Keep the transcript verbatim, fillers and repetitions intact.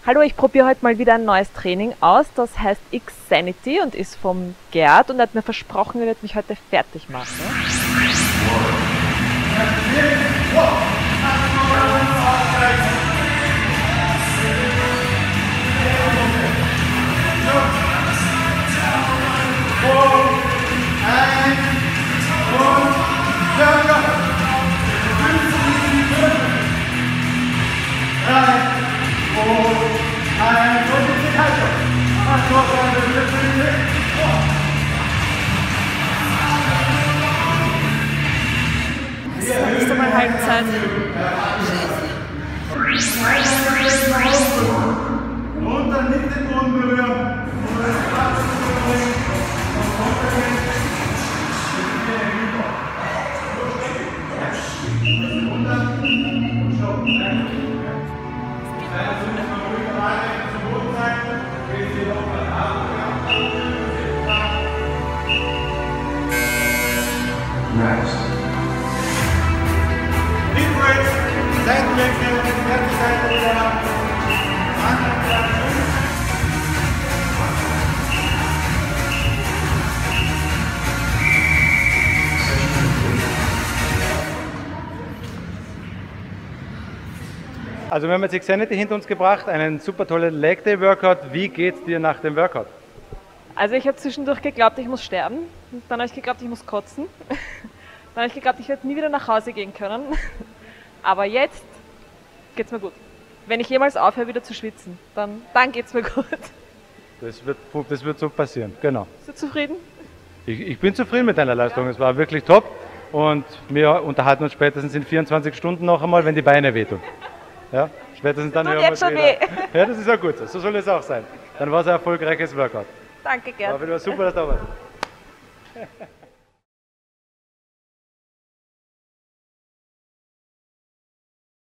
Hallo, ich probiere heute mal wieder ein neues Training aus. Das heißt X-Sanity und ist vom Gerd und er hat mir versprochen, er wird mich heute fertig machen. Das ist einmal Halbzeit. Und dann nicht den Boden berühren. Next. Deep breath, Seitenwechsel, erste Seite wieder. Also wir haben jetzt X-Sanity hinter uns gebracht, einen super tollen Leg Day Workout. Wie geht's dir nach dem Workout? Also ich habe zwischendurch geglaubt, ich muss sterben. Dann habe ich geglaubt, ich muss kotzen. Dann habe ich geglaubt, ich werde nie wieder nach Hause gehen können. Aber jetzt geht's mir gut. Wenn ich jemals aufhöre, wieder zu schwitzen, dann, dann geht's mir gut. Das wird, das wird so passieren, genau. Bist du zufrieden? Ich, ich bin zufrieden mit deiner Leistung, ja. Es war wirklich top. Und wir unterhalten uns spätestens in vierundzwanzig Stunden noch einmal, wenn die Beine wehtun. Ja, spätestens dann hören wir uns wieder. Weh. Ja, das ist auch gut so. So soll es auch sein. Dann war es ein erfolgreiches Workout. Danke, Gerd. War wieder super, dass du da warst.